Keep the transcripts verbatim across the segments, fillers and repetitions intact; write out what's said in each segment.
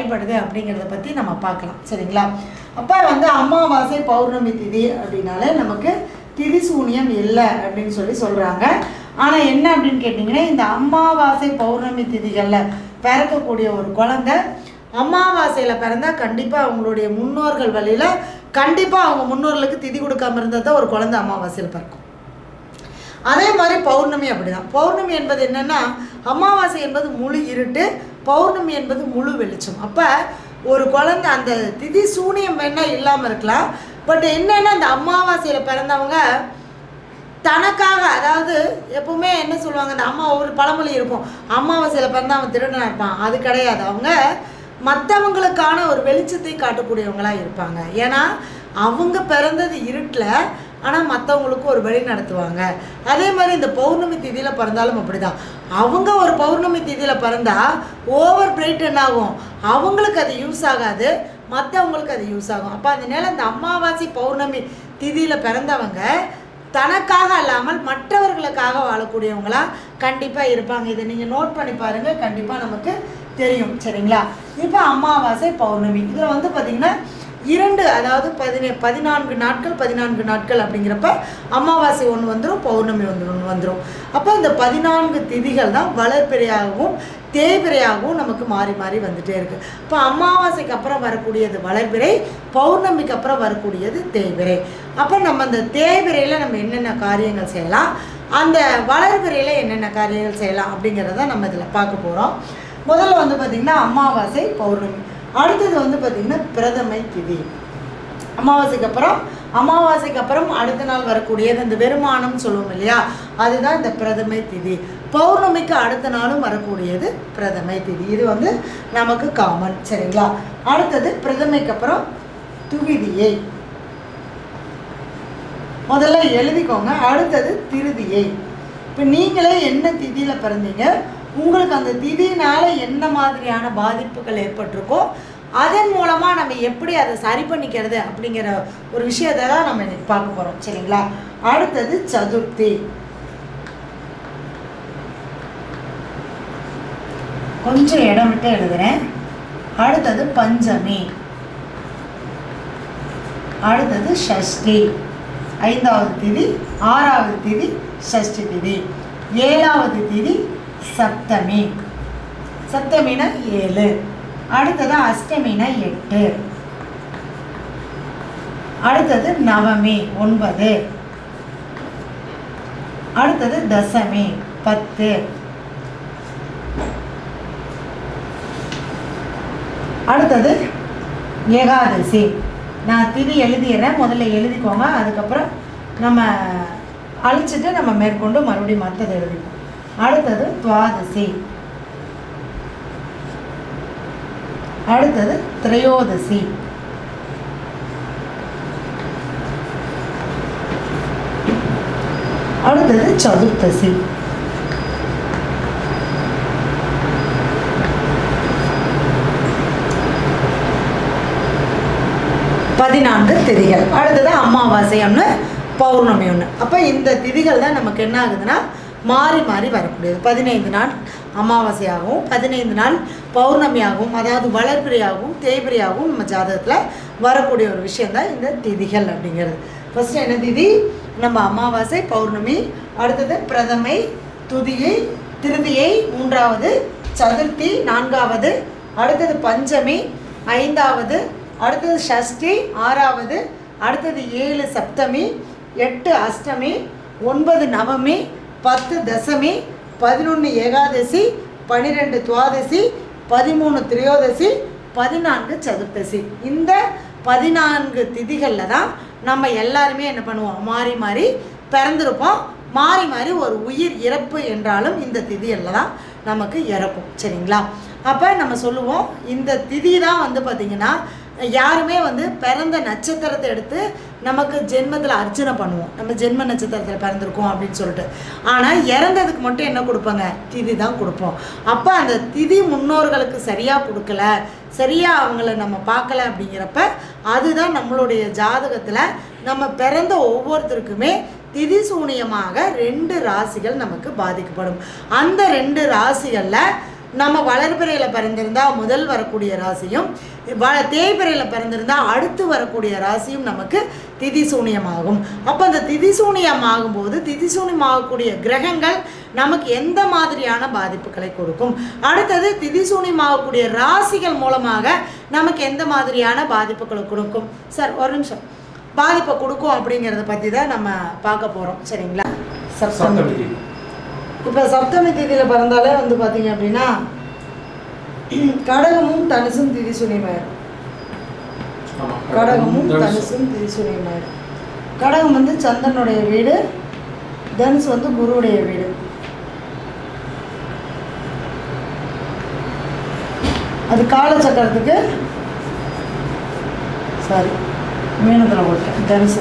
செயல்படுது அப்படிங்கிறத பற்றி நம்ம பார்க்கலாம். சரிங்களா? அப்போ வந்து அமாவாசை பௌர்ணமி திதி அப்படின்னாலே நமக்கு திதி சூனியம் இல்லை அப்படின்னு சொல்லி சொல்கிறாங்க. ஆனால் என்ன அப்படின்னு கேட்டிங்கன்னா, இந்த அமாவாசை பௌர்ணமி திதிகளில் பிறக்கக்கூடிய ஒரு குழந்தை அமாவாசையில் பிறந்தால் கண்டிப்பாக அவங்களுடைய முன்னோர்கள் வழியில் கண்டிப்பாக அவங்க முன்னோர்களுக்கு திதி கொடுக்காம இருந்தால் தான் ஒரு குழந்தை அமாவாசையில் பிறக்கும். அதே மாதிரி பௌர்ணமி அப்படி தான். பௌர்ணமி என்பது என்னென்னா, அமாவாசை என்பது முழு இருட்டு, பௌர்ணமி என்பது முழு வெளிச்சம். அப்போ ஒரு குழந்தை அந்த திதி சூனியம் வேணால் இல்லாமல் இருக்கலாம். பட் என்னென்னா, அந்த அமாவாசையில் பிறந்தவங்க தனக்காக, அதாவது எப்பவுமே என்ன சொல்லுவாங்க, அந்த அம்மா ஒரு பழமொழி இருக்கும், அமாவாசையில் பிறந்தா அவன் திருடனாக இருப்பான். அது கிடையாது. அவங்க மற்றவங்களுக்கான ஒரு வெளிச்சத்தை காட்டக்கூடியவங்களாக இருப்பாங்க. ஏன்னா அவங்க பிறந்தது இருட்டில், ஆனால் மற்றவங்களுக்கு ஒரு வழி நடத்துவாங்க. அதே மாதிரி இந்த பௌர்ணமி திதியில் பிறந்தாலும் அப்படி தான். அவங்க ஒரு பௌர்ணமி திதியில் பிறந்தால் ஓவர் பிரைட் என்ன ஆகும், அவங்களுக்கு அது யூஸ் ஆகாது, மற்றவங்களுக்கு அது யூஸ் ஆகும். அப்போ அதனால இந்த அமாவாசை பௌர்ணமி திதியில் பிறந்தவங்க தனக்காக அல்லாமல் மற்றவர்களுக்காக வாழக்கூடியவங்களா கண்டிப்பாக இருப்பாங்க. இதை நீங்கள் நோட் பண்ணி பாருங்கள், கண்டிப்பாக நமக்கு தெரியும். சரிங்களா? இப்போ அமாவாசை பௌர்ணமி இதில் வந்து பார்த்திங்கன்னா இரண்டு, அதாவது பதினே பதினான்கு நாட்கள் பதினான்கு நாட்கள் அப்படிங்கிறப்ப அமாவாசை ஒன்று வந்துடும், பௌர்ணமி ஒன்று ஒன்று வந்துடும். அப்போ இந்த பதினான்கு திதிகள் தான் வளர்பிறையாகவும் தேய்பிறையாகவும் நமக்கு மாறி மாறி வந்துகிட்டே இருக்குது. இப்போ அமாவாசைக்கு அப்புறம் வரக்கூடியது வளர்பிறை, பௌர்ணமிக்கு அப்புறம் வரக்கூடியது தேய்பிறை. அப்போ நம்ம அந்த தேய்பிறையில் நம்ம என்னென்ன காரியங்கள் செய்யலாம், அந்த வளர்பிறையில் என்னென்ன காரியங்கள் செய்யலாம் அப்படிங்கிறத நம்ம இதில் பார்க்க போகிறோம். முதல்ல வந்து பார்த்திங்கன்னா அமாவாசை பௌர்ணமி, அடுத்தது வந்து பார்த்திங்கன்னா பிரதமை திதி. அமாவாசைக்கு அப்புறம் அமாவாசைக்கு அப்புறம் அடுத்த நாள் வரக்கூடியது இந்த வெறுமானம் சொல்லுவோம் இல்லையா, அதுதான் இந்த பிரதமை திதி. பௌர்ணமிக்கு அடுத்த நாளும் வரக்கூடியது பிரதமை திதி. இது வந்து நமக்கு காமன். சரிங்களா? அடுத்தது பிரதமைக்கு அப்புறம் துவிதியை முதல்ல எழுதிக்கோங்க. அடுத்தது திருதியை. இப்போ நீங்களே என்ன திதியில் பிறந்தீங்க, உங்களுக்கு அந்த திதினால என்ன மாதிரியான பாதிப்புகள் ஏற்பட்டிருக்கோ அதன் மூலமாக நம்ம எப்படி அதை சரி பண்ணிக்கிறது அப்படிங்கிற ஒரு விஷயத்தை தான் நம்ம இன்னைக்கு பார்க்க போகிறோம். சரிங்களா? அடுத்தது சதுர்த்தி, கொஞ்சம் இடம் விட்டு எழுதுறேன். அடுத்தது பஞ்சமி, அடுத்தது ஷஷ்டி, ஐந்தாவது திதி, ஆறாவது திதி ஷஷ்டி திதி, ஏழாவது திதி சப்தமி, சப்தமினா ஏழு, அடுத்தது அஷ்டமினா எட்டு, அடுத்தது நவமி ஒன்பது, அடுத்தது தசமி பத்து, அடுத்தது ஏகாதசி. நான் திதி எழுதிடுறேன், முதல்ல எழுதிக்கோங்க, அதுக்கப்புறம் நம்ம அழிச்சிட்டு நம்ம மேற்கொண்டு மறுபடியும் மற்றது எழுதிப்போம். அடுத்தது துவாதசி, அடுத்தது திரையோதசி, அடுத்தது சதுர்த்தசி, பதினான்கு திதிகள். அடுத்தது அமாவாசை ஒன்று, பௌர்ணமி ஒன்று. அப்போ இந்த திதிகள் தான் நமக்கு என்ன ஆகுதுன்னா மாறி மாறி வரக்கூடியது. பதினைந்து நாள் அமாவாசையாகவும் பதினைந்து நாள் பௌர்ணமியாகவும், அதாவது வளர்பிறையாகவும் தேய்பிறையாகவும் நம்ம ஜாதகத்தில் வரக்கூடிய ஒரு விஷயந்தான் இந்த திதிகள் அப்படிங்கிறது. ஃபஸ்ட்டு என்ன திதி, நம்ம அமாவாசை பௌர்ணமி, அடுத்தது பிரதமை, துதியை, திருதியை மூன்றாவது, சதுர்த்தி நான்காவது, அடுத்தது பஞ்சமி ஐந்தாவது, அடுத்தது ஷஷ்டி ஆறாவது, அடுத்தது ஏழு சப்தமி, எட்டு அஷ்டமி, ஒன்பது நவமி, பத்து தசமி, பதினொன்று ஏகாதசி, பன்னிரெண்டு துவாதசி, பதிமூணு திரையோதசி, பதினான்கு சதுர்த்தசி. இந்த பதினான்கு திதிகளில் தான் நம்ம எல்லாருமே என்ன பண்ணுவோம், மாறி மாறி பிறந்திருப்போம். மாறி மாறி ஒரு உயிர் இறப்பு என்றாலும் இந்த திதியில் தான் நமக்கு இறக்கும். சரிங்களா? அப்போ நம்ம சொல்லுவோம் இந்த திதி தான் வந்து பார்த்திங்கன்னா யாருமே வந்து பிறந்த நட்சத்திரத்தை எடுத்து நமக்கு ஜென்மத்தில் அர்ச்சனை பண்ணுவோம், நம்ம ஜென்ம நட்சத்திரத்தில் பிறந்திருக்கோம் அப்படின்னு சொல்லிட்டு. ஆனால் இறந்ததுக்கு மட்டும் என்ன கொடுப்பாங்க, திதி தான் கொடுப்போம். அப்போ அந்த திதி முன்னோர்களுக்கு சரியாக கொடுக்கல, சரியாக அவங்கள நம்ம பார்க்கல அப்படிங்கிறப்ப அதுதான் நம்மளுடைய ஜாதகத்தில் நம்ம பிறந்த ஒவ்வொருத்தருக்குமே திதி சூனியமாக ரெண்டு ராசிகள் நமக்கு பாதிக்கப்படும். அந்த ரெண்டு ராசிகளில் நம்ம வளர்பிறையில் பிறந்திருந்தால் முதல் வரக்கூடிய ராசியும், வ தேய்பிறையில் பிறந்திருந்தால் அடுத்து வரக்கூடிய ராசியும் நமக்கு திதி சூனியமாகும். அப்போ அந்த திதி சூனியமாகும் போது திதி சூனியமாகக்கூடிய கிரகங்கள் நமக்கு எந்த மாதிரியான பாதிப்புகளை கொடுக்கும், அடுத்தது திதி சூனியமாகக்கூடிய ராசிகள் மூலமாக நமக்கு எந்த மாதிரியான பாதிப்புகளை கொடுக்கும். சார் ஒரு நிமிஷம், பாதிப்பை கொடுக்கும் அப்படிங்கிறத பற்றி தான் நம்ம பார்க்க போகிறோம். சரிங்களா? சப்தமி. இப்போ சப்தமி திதியில் பிறந்தாலே வந்து பார்த்தீங்க அப்படின்னா கடகமும் தனுசும் திதி சூனியமாயிடும். கடகமும் தனுசும் திதி சூனியமாயிடும். கடகம் வந்து சந்திரனுடைய வீடு, தனுசு வந்து குருவுடைய வீடு. அது காலச்சக்கரத்துக்கு சாரி மீனத்தில் போட்டேன். தனுசு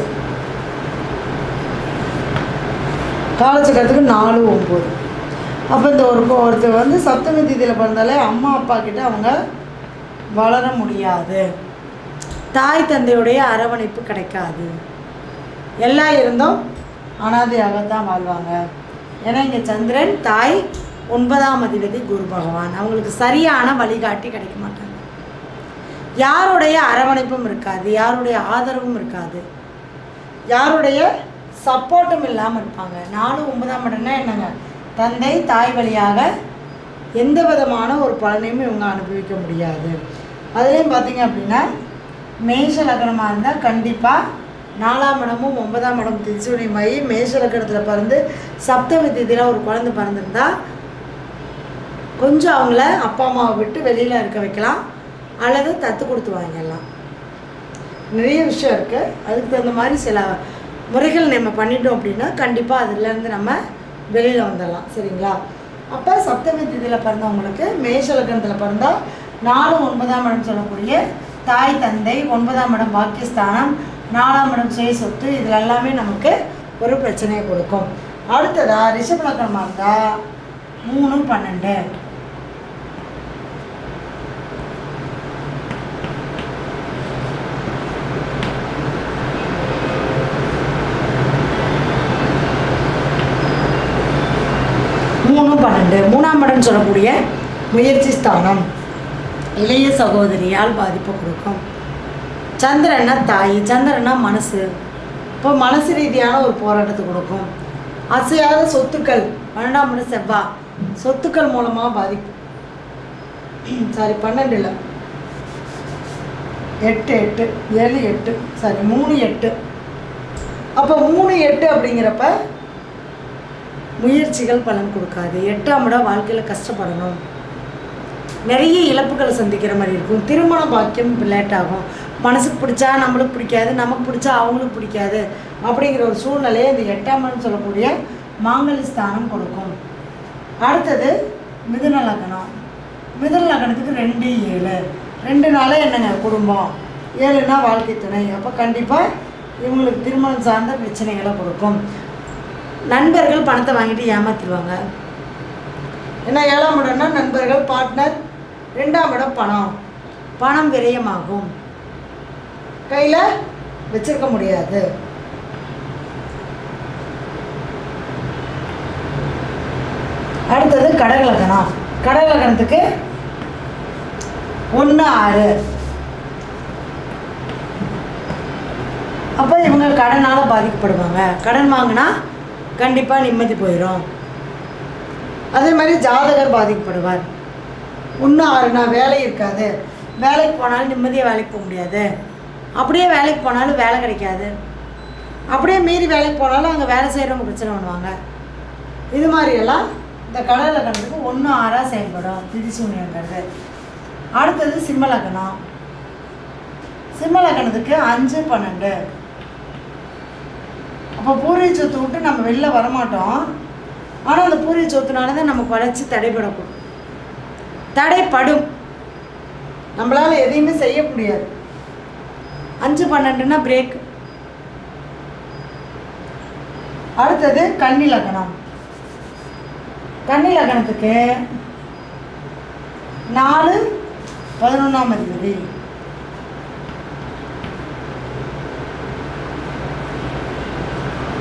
காலச்சக்கரத்துக்கு நாலு ஒம்பது. அப்போ இந்த ஒரு ஒருத்தர் வந்து சப்தமி திதியில் பிறந்தாலே அம்மா அப்பா கிட்ட அவங்க வளர முடியாது, தாய் தந்தையுடைய அரவணைப்பு கிடைக்காது, எல்லாம் இருந்தும் அனாதையாகத்தான் வாழ்வாங்க. ஏன்னா இங்கே சந்திரன் தாய், ஒன்பதாம் அதிபதி குரு பகவான், அவங்களுக்கு சரியான வழிகாட்டி கிடைக்க மாட்டாங்க. யாருடைய அரவணைப்பும் இருக்காது, யாருடைய ஆதரவும் இருக்காது, யாருடைய சப்போர்ட்டும் இல்லாமல் இருப்பாங்க. நாலு ஒன்பதாம் இடம்னா என்னங்க, தந்தை தாய் வழியாக எந்த விதமான ஒரு பலனையும் இவங்க அனுபவிக்க முடியாது. அதுலேயும் பார்த்திங்க அப்படின்னா மேஷ லக்னமாக இருந்தால் கண்டிப்பாக நாலாம் இடமும் ஒன்பதாம் இடம் திதிசூனியமாகி மேஷ லக்னத்தில் பிறந்து சப்தமி திதியில் ஒரு குழந்தை பிறந்திருந்தால் கொஞ்சம் அவங்கள அப்பா அம்மாவை விட்டு வெளியில் இருக்க வைக்கலாம், அல்லது தத்து கொடுத்து வாங்கிடலாம். நிறைய விஷயம் இருக்குது. அதுக்கு தகுந்த மாதிரி சில முறைகள் நம்ம பண்ணிட்டோம் அப்படின்னா கண்டிப்பாக அதுலேருந்து நம்ம வெளியில் வந்துடலாம். சரிங்களா? அப்போ சப்தமி திதியில் பிறந்தவங்களுக்கு மேஷ லக்னத்தில் பிறந்தால் நாலு ஒன்பதாம் இடம் சொல்லக்கூடிய தாய் தந்தை, ஒன்பதாம் இடம் பாக்கியஸ்தானம், நாலாம் இடம் சுய சொத்து, இதில் எல்லாமே நமக்கு ஒரு பிரச்சனையை கொடுக்கும். அடுத்ததாக ரிஷப லக்னமாக இருந்தால் மூணு பன்னெண்டு. மூணு பன்னெண்டு மூணாம் இடம் சொல்லக்கூடிய முயற்சி ஸ்தானம், இளைய சகோதரியால் பாதிப்பு கொடுக்கும். சந்திரன்னா தாய், சந்திரன்னா மனசு, இப்போ மனசு ரீதியான ஒரு போராட்டத்தை கொடுக்கும். அசையாத சொத்துக்கள், பன்னெண்டாம் இடம் செவ்வாய், சொத்துக்கள் மூலமாக பாதிப்பு. சாரி பன்னெண்டு இல்லை எட்டு எட்டு ஏழு எட்டு சாரி மூணு எட்டு. அப்போ மூணு எட்டு அப்படிங்கிறப்ப முயற்சிகள் பலன் கொடுக்காது. எட்டாம் இடம் வாழ்க்கையில் கஷ்டப்படணும், நிறைய இழப்புகளை சந்திக்கிற மாதிரி இருக்கும். திருமண பாக்கியம் லேட் ஆகும். மனசுக்கு பிடிச்சா நம்மளுக்கு பிடிக்காது, நமக்கு பிடிச்சா அவங்களுக்கு பிடிக்காது அப்படிங்கிற ஒரு சூழ்நிலையை இந்த எட்டாம் இடம் சொல்லக்கூடிய மாங்கல்ய ஸ்தானம் கொடுக்கும். அடுத்தது மிதுன லக்னம். மிதுன லக்னத்துக்கு ரெண்டு ஏழு. ரெண்டு நாளே என்னங்க குடும்பம், ஏழுனா வாழ்க்கை துணை. அப்போ கண்டிப்பாக இவங்களுக்கு திருமணம் சார்ந்த பிரச்சனைகளை கொடுக்கும். நண்பர்கள் பணத்தை வாங்கிட்டு ஏமாற்றிடுவாங்க. ஏன்னா ஏழாம் இடம்னா நண்பர்கள், பார்ட்னர். ரெண்டாம் இடம் பணம், பணம் விரயமாகும், கையில் வச்சிருக்க முடியாது. அடுத்தது கடக லக்னம். கடக லக்னத்துக்கு ஒன்று ஆறு. அப்போ இவங்க கடனால் பாதிக்கப்படுவாங்க. கடன் வாங்கினா கண்டிப்பாக நிம்மதி போயிடும். அதே மாதிரி ஜாதகர் பாதிக்கப்படுவார். ஒன்று ஆறுனா வேலை இருக்காது, வேலைக்கு போனாலும் நிம்மதியாக வேலைக்கு போக முடியாது, அப்படியே வேலைக்கு போனாலும் வேலை கிடைக்காது, அப்படியே மீறி வேலைக்கு போனாலும் அங்கே வேலை செய்கிறவங்க பிரச்சனை பண்ணுவாங்க. இது மாதிரியெல்லாம் இந்த கடக லக்னத்துக்கு ஒன்று ஆறாக செயல்படும் திதி சூனியங்கிறது. அடுத்தது சிம்ம லக்னம். சிம்ம லக்னத்துக்கு அஞ்சு பன்னெண்டு. அப்போ பூர்வீக சொத்து விட்டு நம்ம வெளில வரமாட்டோம், ஆனால் அந்த பூர்வீக சொத்துனால தான் நமக்கு வளர்ச்சி தடைபடக்கூடும், தடைப்படும். நம்மளால் எதையுமே செய்ய முடியாது. அஞ்சு பன்னெண்டுன்னா பிரேக். அடுத்தது கன்னி லக்னம். கன்னி லக்னத்துக்கு நாலு பதினொன்றாம் அதிபதி.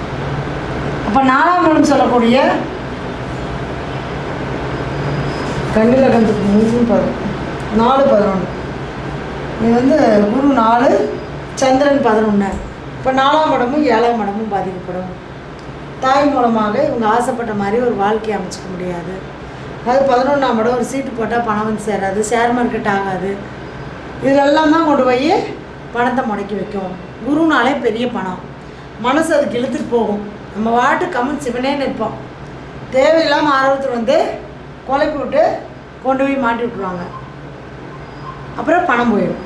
அப்போ நாலாம் இடம் சொல்லக்கூடிய கன்னி லக்னத்துக்கு மூணு பது நாலு பதினொன்று. இது வந்து குரு நாலு, சந்திரன் பதினொன்று. இப்போ நாலாம் இடமும் ஏழாம் இடமும் பாதிக்கப்படும். தாய் மூலமாக இவங்க ஆசைப்பட்ட மாதிரி ஒரு வாழ்க்கையை அமைச்சிக்க முடியாது. அது பதினொன்றாம் இடம், ஒரு சீட்டு போட்டால் பணம் வந்து சேராது, ஷேர் மார்க்கெட் ஆகாது. இதெல்லாம் தான் கொண்டு போய் பணத்தை முடக்கி வைக்கும். குருனாலே பெரிய பணம், மனசு அதுக்கு இழுத்துட்டு போகும். நம்ம வாட்டு கமல் சிவனேன்னு இருப்போம், தேவையில்லாமல் ஆரோக்கியத்தில் வந்து குழப்பி விட்டு கொண்டு போய் மாட்டி விட்டுருவாங்க. அப்புறம் பணம் போயிடும்.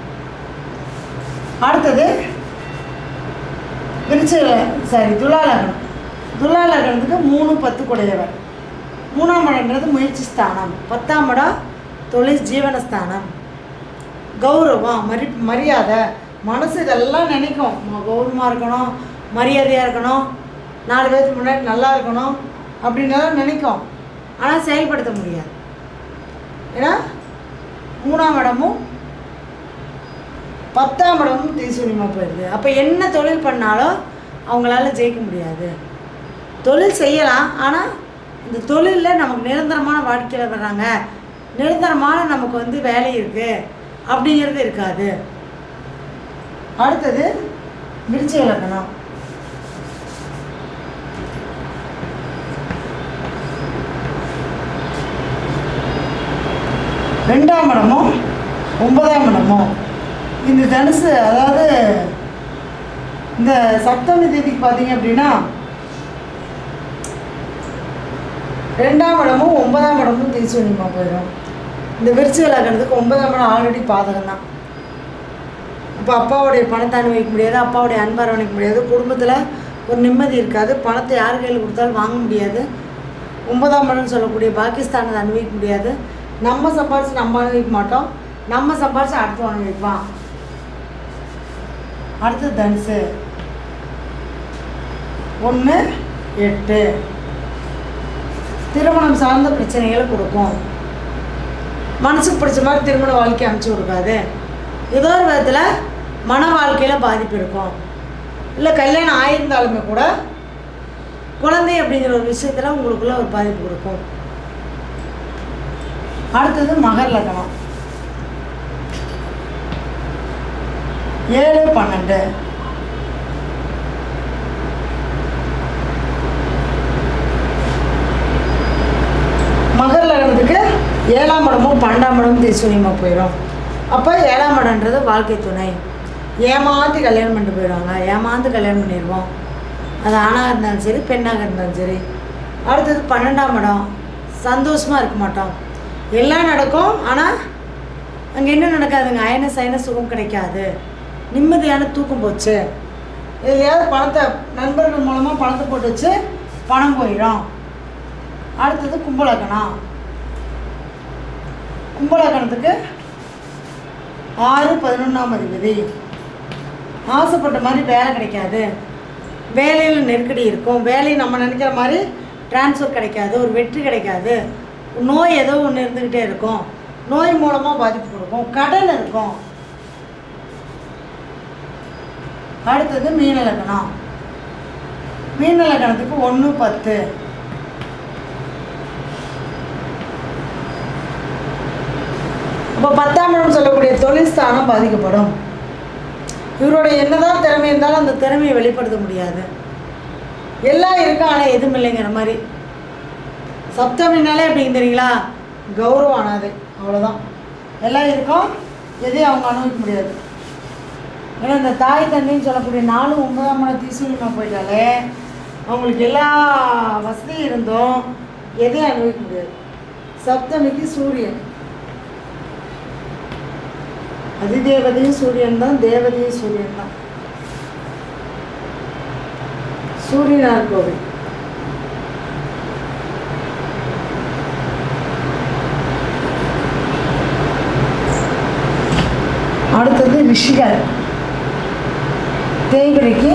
அடுத்தது விருச்சிக சாரி துலா லக்னம். துலா லக்னத்துக்கு மூணு பத்து குடையவர். மூணாம் இடம்ன்றது முயற்சி ஸ்தானம். பத்தாம் இடம் தொழில் ஜீவனஸ்தானம். கௌரவம், மரி மரியாதை, மனசு இதெல்லாம் நினைக்கும். கௌரவமாக இருக்கணும், மரியாதையாக இருக்கணும், நாலு பேருக்கு முன்னாடி நல்லா இருக்கணும் அப்படின்னலாம் நினைக்கும். ஆனால் செயல்படுத்த முடியாது. ஏன்னா மூணாம் இடமும் பத்தாம் இடமும் தீசூரியமாக போயிடுது. அப்போ என்ன தொழில் பண்ணாலும் அவங்களால ஜெயிக்க முடியாது. தொழில் செய்யலாம், ஆனால் இந்த தொழிலில் நமக்கு நிரந்தரமான வாழ்க்கையில் வர்றாங்க, நிரந்தரமான நமக்கு வந்து வேலை இருக்குது அப்படிங்கிறது இருக்காது. அடுத்தது விருச்சிக லக்னம். ரெண்டாம் இடமும் ஒன்பதாம் இடமும் இந்த தனுசு, அதாவது இந்த சப்தமி தேதிக்கு பார்த்தீங்க அப்படின்னா ரெண்டாம் இடமும் ஒன்பதாம் இடமும் தீசூரியமாக போயிடும். இந்த விருச்சிக லக்னத்துக்கு ஒன்பதாம் இடம் ஆல்ரெடி பாதகம் தான். அப்போ அப்பாவுடைய பணத்தை அனுபவிக்க முடியாது, அப்பாவுடைய அன்பை அரவணைக்க முடியாது, குடும்பத்தில் ஒரு நிம்மதி இருக்காது, பணத்தை யார் கையில் கொடுத்தாலும் வாங்க முடியாது, ஒன்பதாம் இடம்னு சொல்லக்கூடிய பாகிஸ்தானத்தை அனுபவிக்க முடியாது, நம்ம சம்பாரிச்சு நம்ம அனுபவிக்க மாட்டோம், நம்ம சம்பாரிச்சு அடுத்து அனுபவிப்பான். அடுத்து தனுசு ஒன்று எட்டு திருமணம் சார்ந்த பிரச்சனைகளை கொடுக்கும். மனசுக்கு பிடிச்ச மாதிரி திருமண வாழ்க்கை அமைச்சு கொடுக்காது. ஏதோ ஒரு விதத்தில் மன வாழ்க்கையில் பாதிப்பு இருக்கும். இல்லை கல்யாணம் ஆயிருந்தாலுமே கூட குழந்தை அப்படிங்கிற ஒரு விஷயத்தில் உங்களுக்குள்ள ஒரு பாதிப்பு கொடுக்கும். அடுத்தது மகர் லக்னம். ஏழு பன்னெண்டு மகர் லக்னத்துக்கு ஏழாம் இடமும் பன்னெண்டாம் இடமும் தீசூரியமாக போயிடும். அப்போ ஏழாம் இடம்ன்றது வாழ்க்கை துணை. ஏமாந்து கல்யாணம் பண்ணிட்டு போயிடுவாங்க, ஏமாந்து கல்யாணம் பண்ணிடுவோம். அது ஆணாக இருந்தாலும் சரி, பெண்ணாக இருந்தாலும் சரி. அடுத்தது பன்னெண்டாம் இடம், சந்தோஷமாக இருக்க மாட்டோம். எல்லாம் நடக்கும், ஆனால் அங்கே என்ன நடக்காதுங்க, அயன சயன சுகம் கிடைக்காது, நிம்மதியான தூக்கம் போச்சு. எதுலையாவது பணத்தை நண்பர்கள் மூலமாக பணத்தை போட்டு வச்சு பணம் போயிடும். அடுத்தது கும்பலக்கணம். கும்பலக்கணத்துக்கு ஆறு பதினொன்றாம் அதிபதி. ஆசைப்பட்ட மாதிரி வேலை கிடைக்காது, வேலையில் நெருக்கடி இருக்கும், வேலையை நம்ம நினைக்கிற மாதிரி டிரான்ஸ்ஃபர் கிடைக்காது, ஒரு வெற்றி கிடைக்காது, நோய் ஏதோ ஒன்று இருந்துக்கிட்டே இருக்கும், நோய் மூலமாக பாதிப்பு கொடுக்கும், கடன் இருக்கும். அடுத்தது மீன லக்னம். மீன லக்னத்துக்கு ஒன்று பத்து. இப்போ பத்தாம் இடம் சொல்லக்கூடிய தொழில் ஸ்தானம் பாதிக்கப்படும். இவருடைய என்னதான் திறமை இருந்தாலும் அந்த திறமையை வெளிப்படுத்த முடியாது. எல்லாம் இருக்கா, ஆனால் எதுவும் இல்லைங்கிற மாதிரி. சப்தமினாலே அப்படிங்க தெரியுங்களா, கௌரவம் ஆனாது, அவ்வளோதான். எல்லாம் இருக்கும், எதையும் அவங்க அனுபவிக்க முடியாது. ஏன்னா இந்த தாய் தந்தைன்னு சொல்லக்கூடிய நாலு ஒன்பதாம் இடம் தீசூரியமாக போயிட்டாலே அவங்களுக்கு எல்லா வசதியும் இருந்தும் எதையும் அனுபவிக்க முடியாது. சப்தமிக்கு சூரியன், அதிதேவதையும் சூரியன் தான், தேவதையும் சூரியன் தான். சூரியனார் கோவில். அடுத்தது ரிஷிகள். தேய்பிரைக்கு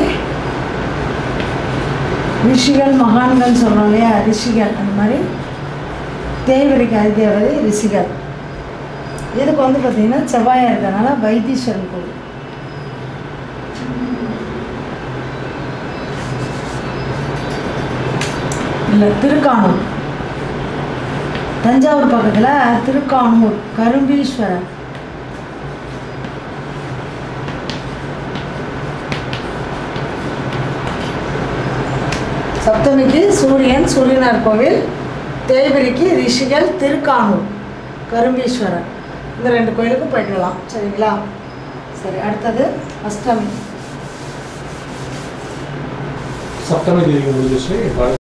ரிஷிகள் மகான்கள் சொல்கிறோம் இல்லையா, ரிஷிகள். அந்த மாதிரி தேய்பிரைக்கு அதிதேவதை ரிஷிகள். இதுக்கு வந்து பார்த்திங்கன்னா செவ்வாயாக இருக்கிறதுனால வைத்தீஸ்வரன் கோவில். இல்லை திருக்கானூர். தஞ்சாவூர் பக்கத்தில் திருக்கானூர் கரும்பீஸ்வரர். சப்தமிக்கு சூரியன் சூரியனார் கோவில், தேய்பிரிக்கு ரிஷிகள், திருக்கானூர் கரும்பீஸ்வரர். இந்த ரெண்டு கோயிலுக்கும் போய்க்கலாம். சரிங்களா? சரி, அடுத்தது அஷ்டமி. சப்தமி தேவி முடிஞ்சிச்சு.